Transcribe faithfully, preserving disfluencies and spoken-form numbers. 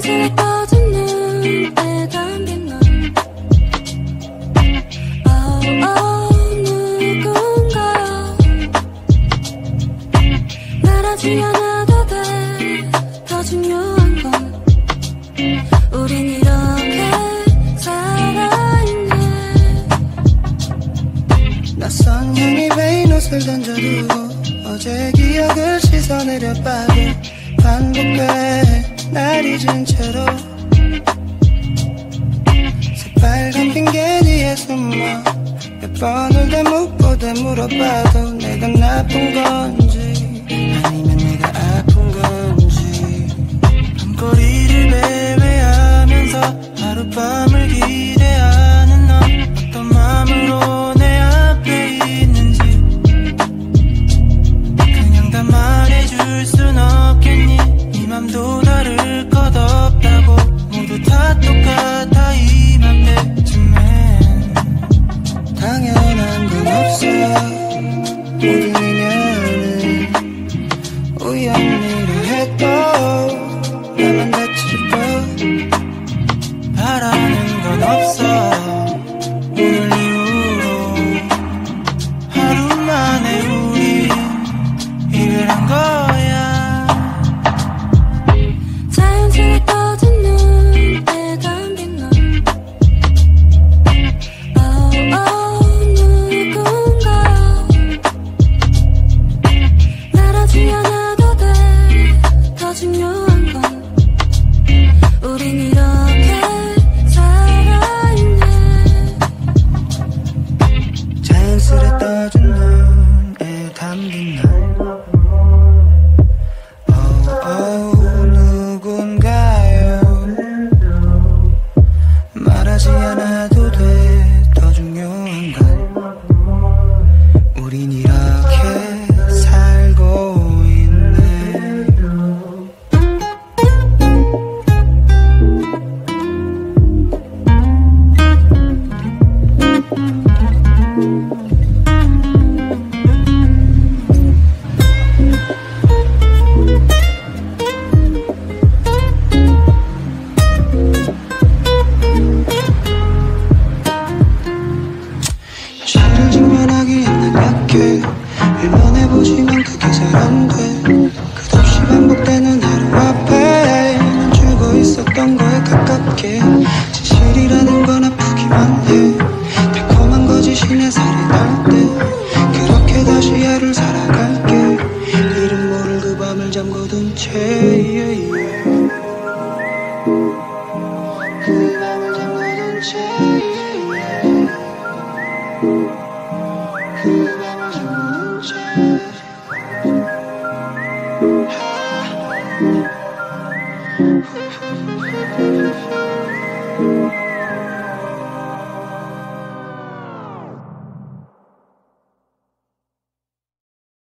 자연스레 떠진 눈에 담긴 넌 oh, oh, 누군가 말하지 않아도 돼. 더 중요한 건 우린 이렇게 살아있네. 낯선 향이 베인 옷을 던져두고 어제의 기억을 씻어내려 봐도 반복돼 날 잊은 채로 새빨간 핑계 뒤에 숨어 몇 번을 되묻고 되물어봐도 내가 나쁜 건지 아니면 내가 아픈 건지 밤거리를 배회하면서 하룻밤을 기대하는 넌 어떤 마음으로 내 앞에 있는지 그냥 다 말해줄 순 없겠니. 네 맘도 다를 것 없다고 모두 다 똑같아 이맘때쯤엔 당연한 건 없어. 모든 인연은 우연이라 해도 나만 다칠 거 바라는 건 없어. 오늘 이후로 하루 만에 우린 이별한 거야. 자연스레 떠진 눈에 담긴 넌 oh, oh, 누군가 말하지 않아도 돼. 더 중요한 건 우린 이렇게 살아있네. 자연스레 떠진 눈에 담긴 넌 oh, oh, 누군가요. 말하지 않아도 돼. 더 중요한 건 우린 이렇게 살고 있네. 현실을 직면하기엔 난 약해. 일만 해보지만 그게 잘 안 돼. 끝없이 반복되는 하루 앞에 난 죽어 있었던 거에 가깝게. 진실이라는 건 아프기만 해. 달콤한 거짓이 내 살에 닿을 때 그렇게 다시 하루를 살아갈게. 이름 모를 그 밤을 잠궈둔 채 yeah, yeah. 그 밤을 잠궈둔 채